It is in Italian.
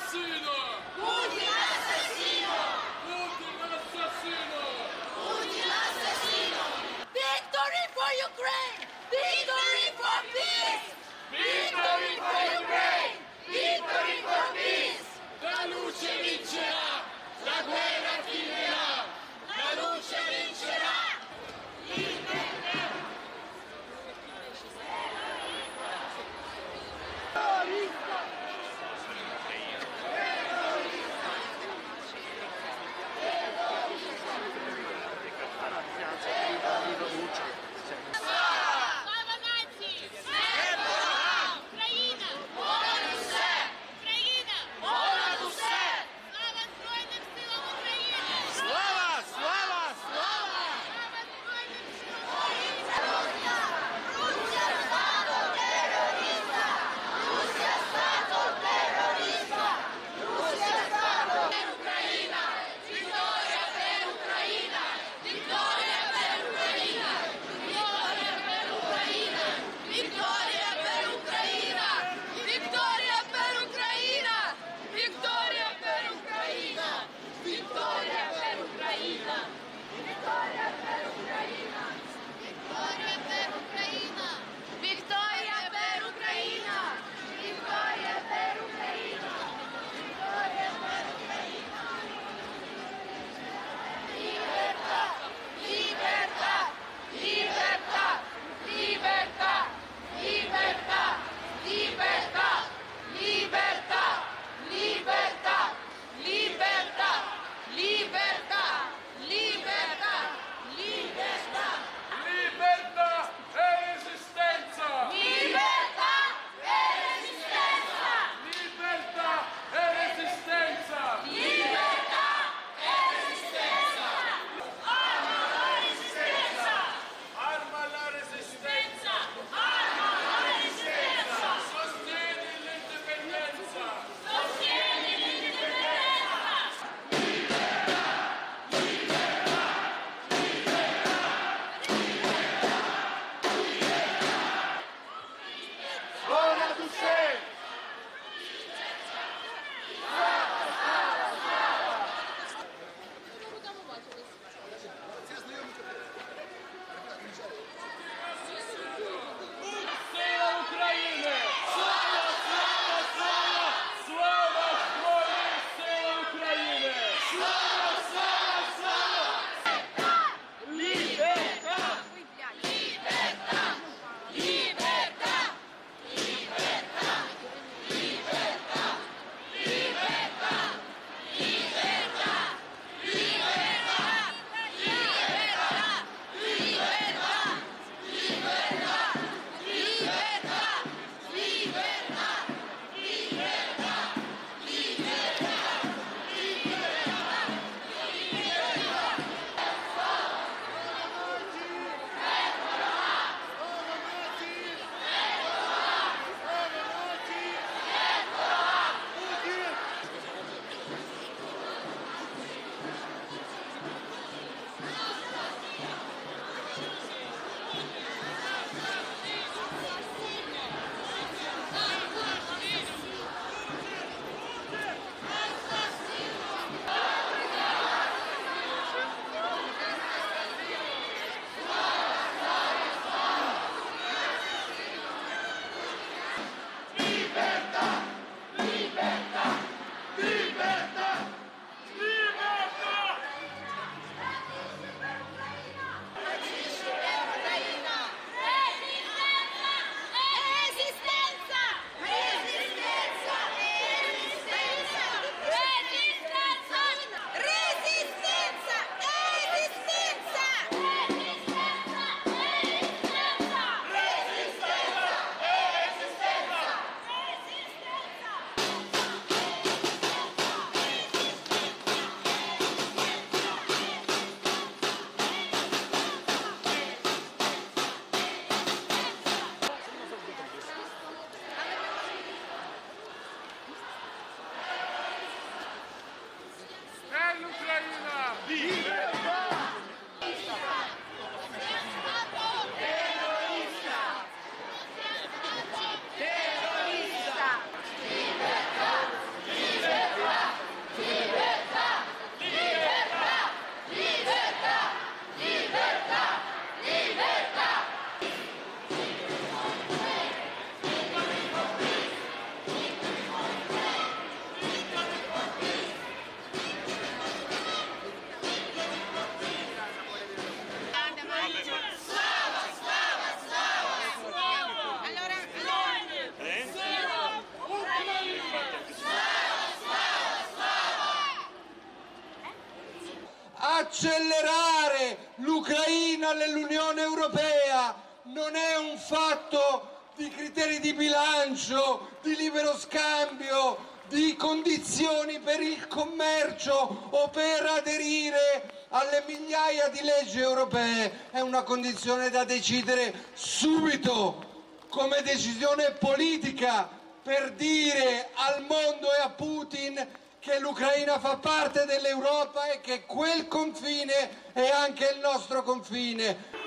assassino! Putin assassino! Putin assassino! Putin assassino! Victory for Ukraine! Victory for peace! Victory for Ukraine! Victory for peace! La luce vincerà! La guerra finirà! La luce vincerà! accelerare l'Ucraina nell'Unione Europea. Non è un fatto di criteri di bilancio, di libero scambio, di condizioni per il commercio o per aderire alle migliaia di leggi europee. È una condizione da decidere subito, come decisione politica, per dire al mondo e a Putin che l'Ucraina fa parte dell'Europa e che quel confine è anche il nostro confine.